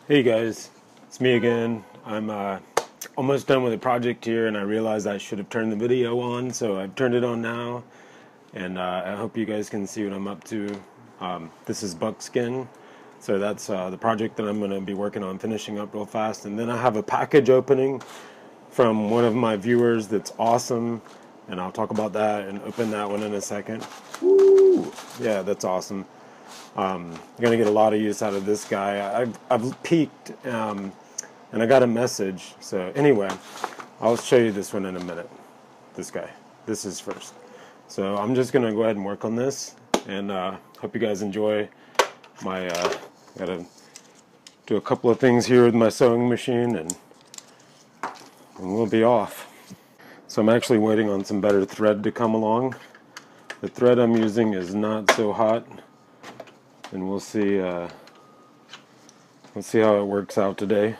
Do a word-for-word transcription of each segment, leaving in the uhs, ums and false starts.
Hey guys, it's me again. I'm uh, almost done with the project here, and I realized I should have turned the video on, so I've turned it on now, and uh, I hope you guys can see what I'm up to. Um, this is Buckskin, so that's uh, the project that I'm going to be working on finishing up real fast, and then I have a package opening from one of my viewers that's awesome, and I'll talk about that and open that one in a second. Woo! Yeah, that's awesome. Um, I'm going to get a lot of use out of this guy. I've, I've peeked, um, and I got a message. So anyway, I'll show you this one in a minute. This guy. This is first. So I'm just going to go ahead and work on this, and uh, hope you guys enjoy my, uh, got to do a couple of things here with my sewing machine, and, and we'll be off. So I'm actually waiting on some better thread to come along. The thread I'm using is not so hot. And we'll see. Uh, we'll see how it works out today.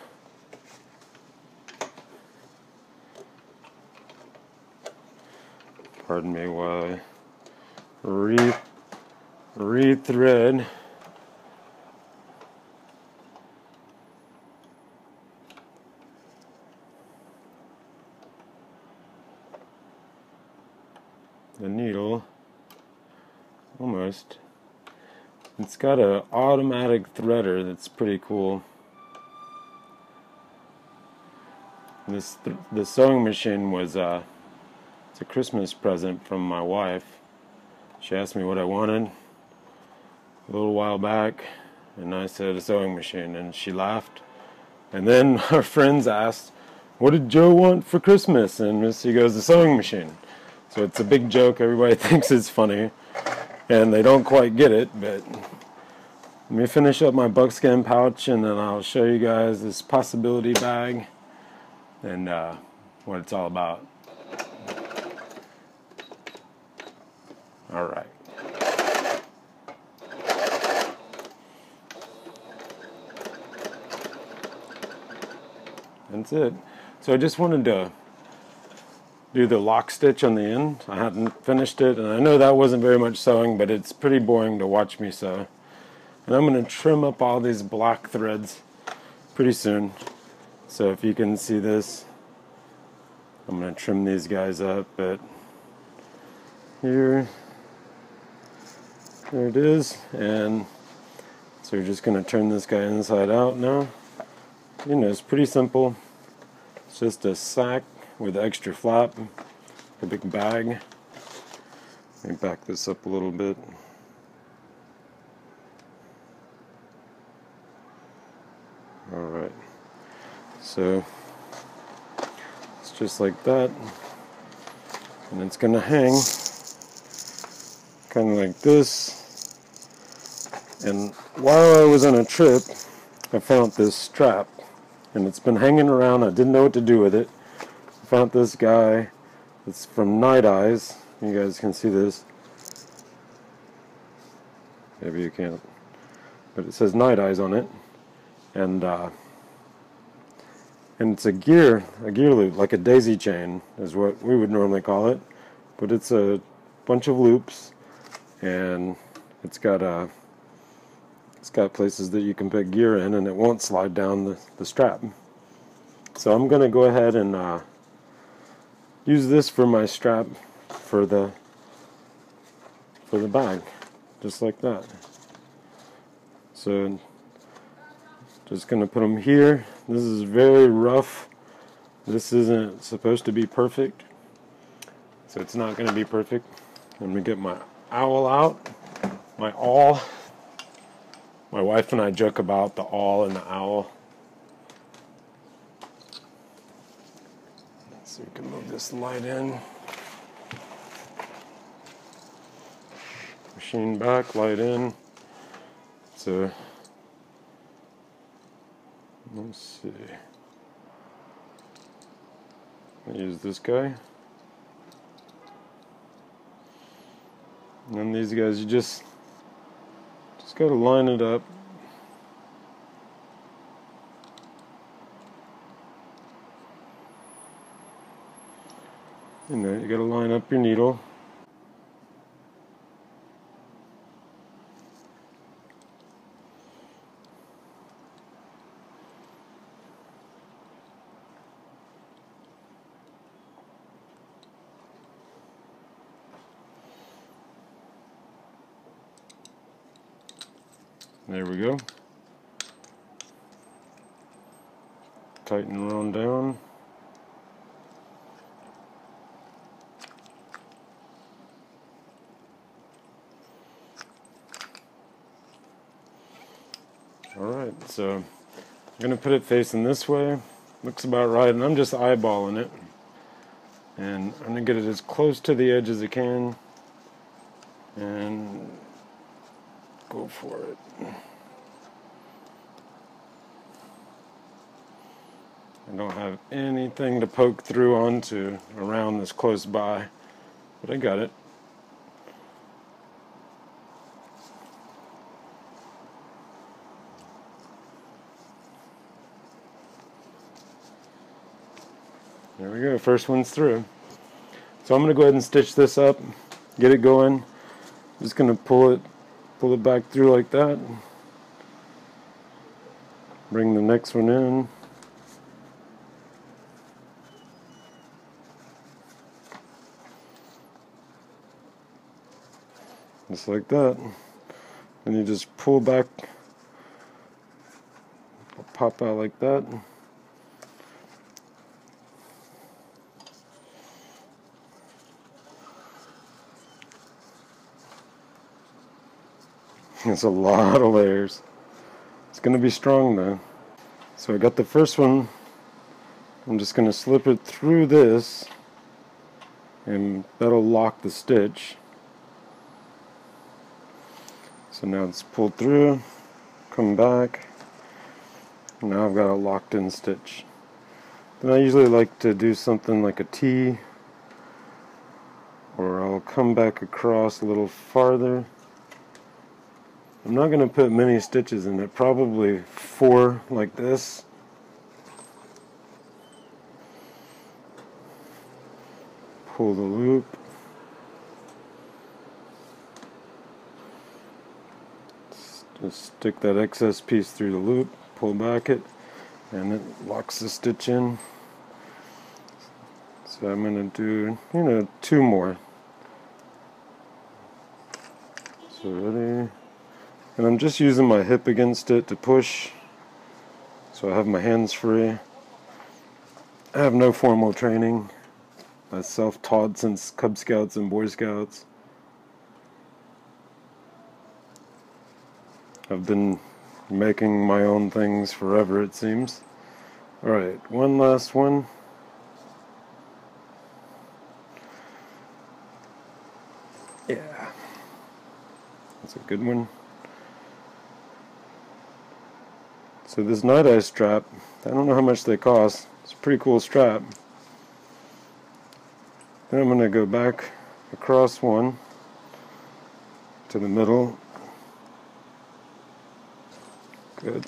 Pardon me while I re re-thread. The needle, almost. It's got an automatic threader that's pretty cool. This th the sewing machine was uh, it's a Christmas present from my wife. She asked me what I wanted a little while back, and I said a sewing machine, and she laughed. And then our friends asked, "What did Joe want for Christmas?" And she goes, "a sewing machine." So it's a big joke. Everybody thinks it's funny, and they don't quite get it, but let me finish up my buckskin pouch, and then I'll show you guys this possibility bag and uh, what it's all about. Alright. That's it. So I just wanted to do the lock stitch on the end. I hadn't finished it, and I know that wasn't very much sewing, but it's pretty boring to watch me sew. And I'm going to trim up all these black threads pretty soon. So if you can see this, I'm going to trim these guys up. But here, there it is. And so we're just going to turn this guy inside out now. You know, it's pretty simple. It's just a sack with extra flap, a big bag. Let me back this up a little bit. Alright, so it's just like that, and it's going to hang kind of like this. And while I was on a trip, I found this strap, and it's been hanging around. I didn't know what to do with it. I found this guy. It's from Night Eyes. You guys can see this. Maybe you can't, but it says Night Eyes on it. And uh, and it's a gear, a gear loop, like a daisy chain is what we would normally call it, but it's a bunch of loops, and it's got uh, it's got places that you can put gear in, and it won't slide down the, the strap. So I'm going to go ahead and uh, use this for my strap for the for the bag, just like that. So just going to put them here. This is very rough. This isn't supposed to be perfect, so it's not going to be perfect. Let me get my owl out. My awl. My wife and I joke about the awl and the owl. So we can move this light in. Machine back, light in. So let's see. I use this guy. And then these guys, you just just gotta line it up. You know, you gotta line up your needle. There we go. Tighten on down. Alright, so I'm going to put it facing this way. Looks about right, and I'm just eyeballing it. And I'm going to get it as close to the edge as I can. And go for it. I don't have anything to poke through onto around this close by, but I got it. There we go, first one's through. So I'm going to go ahead and stitch this up, get it going. Just going to pull it, pull it back through like that. Bring the next one in. Just like that. And you just pull back, pop out like that. It's a lot of layers. It's going to be strong though. So I got the first one. I'm just going to slip it through this, and that'll lock the stitch. So now it's pulled through, come back. Now I've got a locked in stitch. Then I usually like to do something like a T, or I'll come back across a little farther. I'm not going to put many stitches in it, probably four like this. Pull the loop. Just stick that excess piece through the loop, pull back it, and it locks the stitch in. So I'm going to do, you know, two more. So ready. And I'm just using my hip against it to push, so I have my hands free. I have no formal training. I'm self-taught since Cub Scouts and Boy Scouts. I've been making my own things forever, it seems. Alright, one last one. Yeah. That's a good one. So this night eye strap, I don't know how much they cost. It's a pretty cool strap. Then I'm going to go back across one to the middle. Good.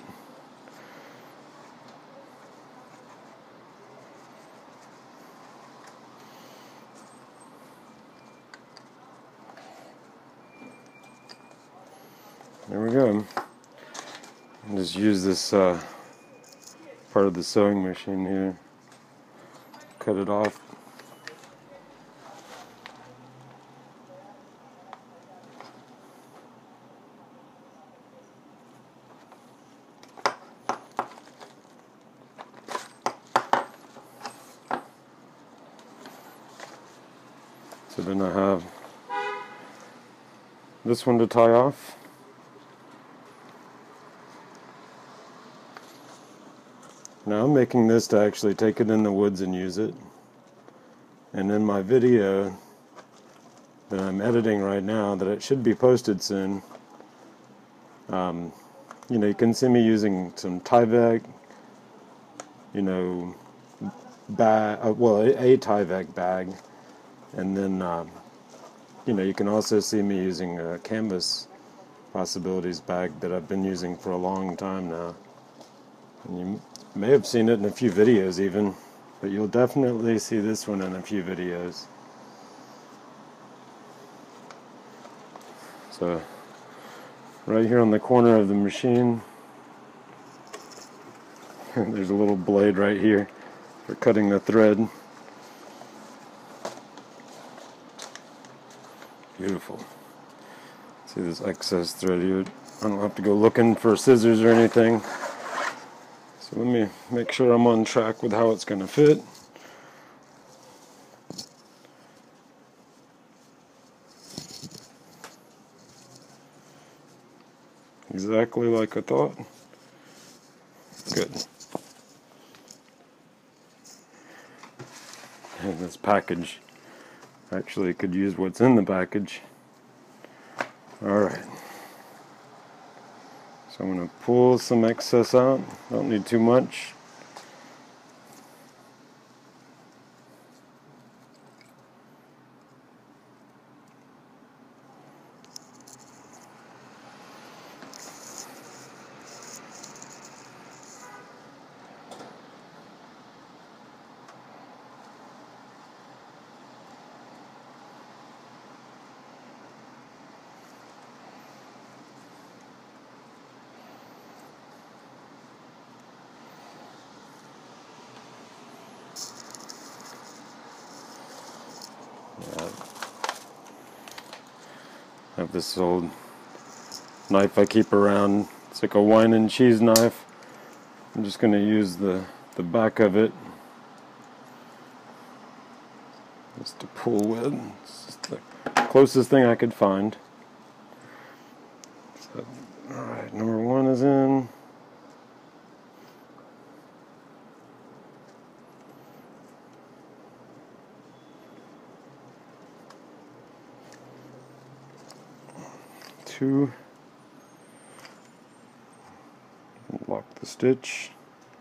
There we go. I'll just use this uh, part of the sewing machine here. Cut it off. So then I have this one to tie off. Now I'm making this to actually take it in the woods and use it. And in my video that I'm editing right now, that it should be posted soon, um, you know, you can see me using some Tyvek, you know, bag, uh, well, a, a Tyvek bag. And then, um, you know, you can also see me using a Canvas Possibilities bag that I've been using for a long time now. And you may have seen it in a few videos even, but you'll definitely see this one in a few videos. So, right here on the corner of the machine, there's a little blade right here for cutting the thread. Beautiful. See this excess thread here? I don't have to go looking for scissors or anything. So let me make sure I'm on track with how it's going to fit. Exactly like I thought. Good. And this package actually could use what's in the package. Alright. So I'm going to pull some excess out. Don't need too much. I have this old knife I keep around. It's like a wine and cheese knife. I'm just going to use the, the back of it just to pull with. It's just the closest thing I could find. So, alright, number one is in. Two. Lock the stitch.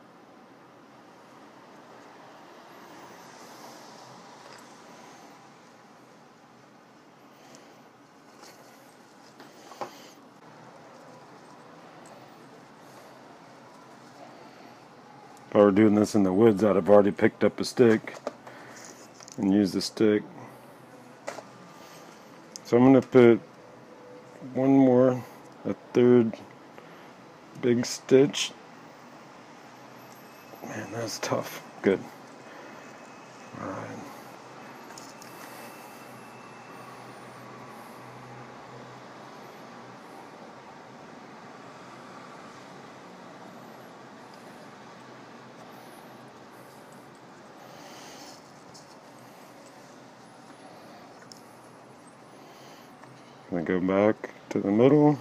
If I were doing this in the woods, I'd have already picked up a stick and used the stick. So I'm going to put one more, a third big stitch. Man, that's tough. Good. Alright. I'm going to go back to the middle.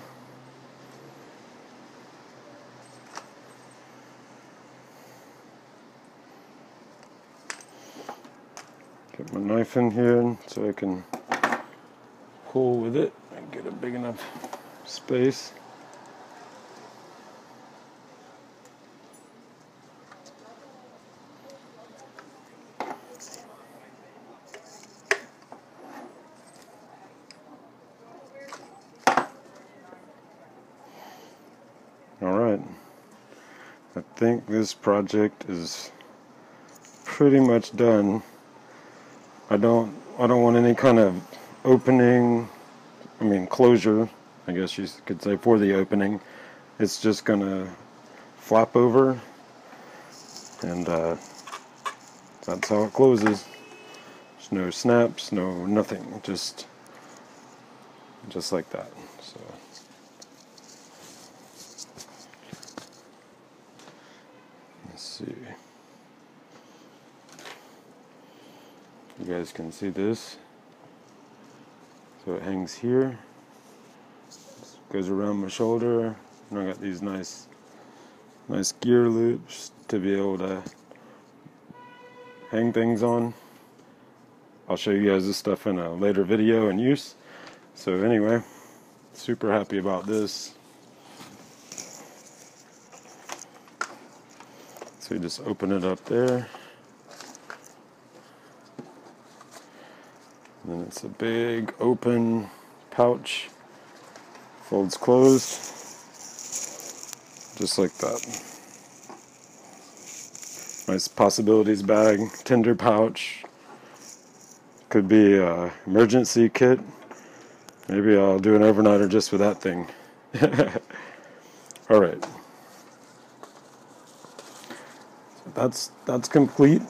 Get my knife in here so I can pull with it and get a big enough space. Alright, I think this project is pretty much done. I don't I don't want any kind of opening, I mean closure, I guess you could say, for the opening. It's just gonna flap over, and uh, that's how it closes. There's no snaps, no nothing, just just like that. So let's see. You guys can see this. So it hangs here, goes around my shoulder, and I got these nice, nice gear loops to be able to hang things on. I'll show you guys this stuff in a later video and use. So anyway, super happy about this. So you just open it up there. And then it's a big open pouch, folds closed, just like that. Nice possibilities bag, tinder pouch. Could be an emergency kit. Maybe I'll do an overnighter just with that thing. All right. So that's that's complete.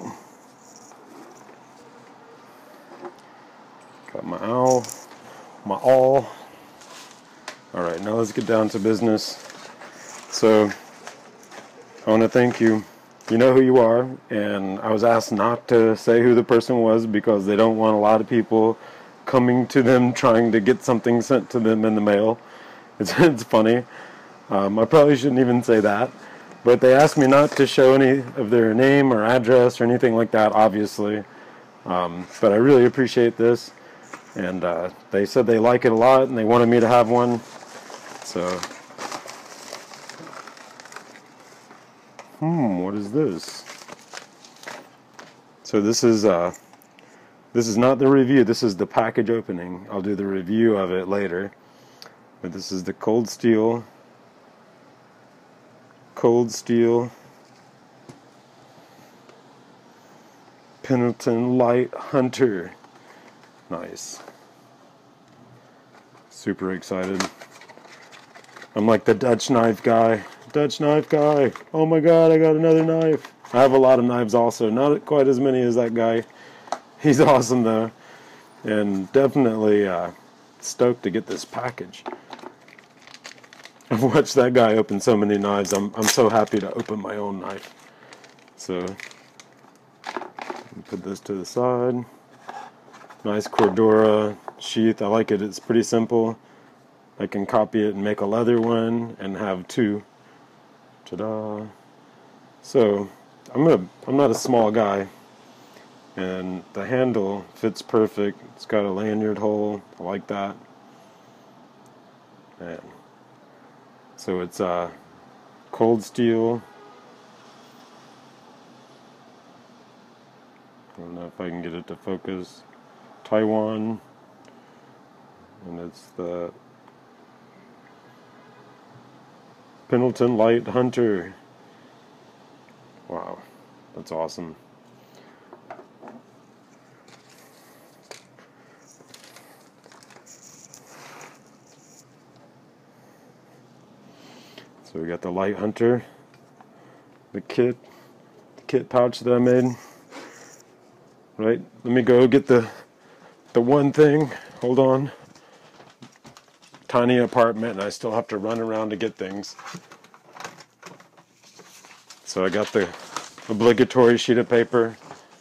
Got my owl, my awl. All right, now let's get down to business. So, I want to thank you. You know who you are, and I was asked not to say who the person was because they don't want a lot of people coming to them trying to get something sent to them in the mail. It's, it's funny. Um, I probably shouldn't even say that, but they asked me not to show any of their name or address or anything like that, obviously. Um, but I really appreciate this, and uh, they said they like it a lot and they wanted me to have one. So, hmm, what is this? So this is uh, this is not the review. This is the package opening. I'll do the review of it later. But this is the Cold Steel, Cold Steel Pendleton Light Hunter. Nice. Super excited. I'm like the Dutch knife guy. Dutch knife guy. Oh my god, I got another knife. I have a lot of knives also. Not quite as many as that guy. He's awesome though. And definitely uh, stoked to get this package. I've watched that guy open so many knives. I'm, I'm so happy to open my own knife. So, put this to the side. Nice Cordura sheath. I like it. It's pretty simple. I can copy it and make a leather one and have two. Ta-da. So, I'm a, I'm not a small guy. And the handle fits perfect. It's got a lanyard hole. I like that. Man. So it's uh, Cold Steel. I don't know if I can get it to focus. Taiwan. And it's the Pendleton Light Hunter. Wow, that's awesome. So we got the Light Hunter, the kit, the kit pouch that I made. Right, let me go get the the one thing. Hold on. Tiny apartment, and I still have to run around to get things. So I got the obligatory sheet of paper.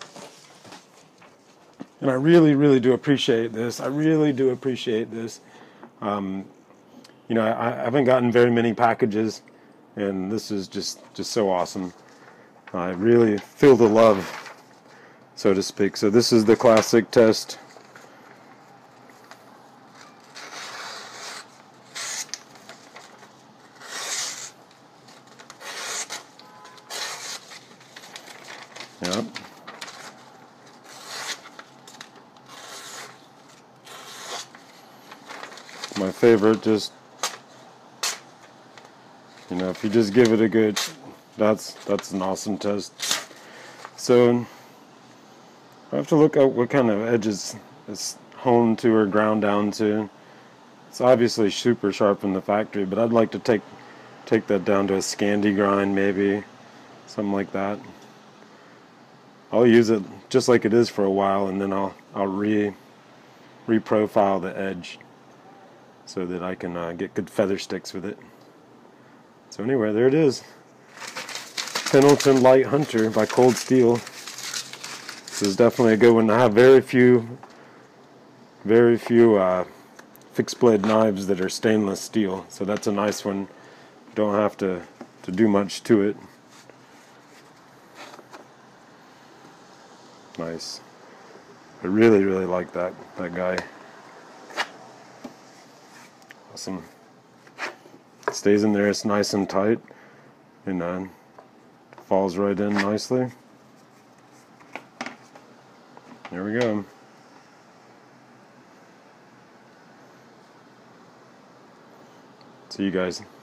And I really, really do appreciate this. I really do appreciate this. Um, You know, I, I haven't gotten very many packages, and this is just, just so awesome. I really feel the love, so to speak. So this is the classic test. Yep. My favorite, just, you know, if you just give it a good, that's that's an awesome test. So I have to look at what kind of edges it's honed to or ground down to. It's obviously super sharp in the factory, but I'd like to take take that down to a Scandi grind, maybe something like that. I'll use it just like it is for a while, and then I'll I'll re reprofile the edge so that I can uh, get good feather sticks with it. So anyway, there it is. Pendleton Light Hunter by Cold Steel. This is definitely a good one. I have very few, very few uh, fixed blade knives that are stainless steel, so that's a nice one. Don't have to, to do much to it. Nice. I really, really like that, that guy. Awesome. It stays in there, it's nice and tight, and uh, falls right in nicely. There we go. See you guys.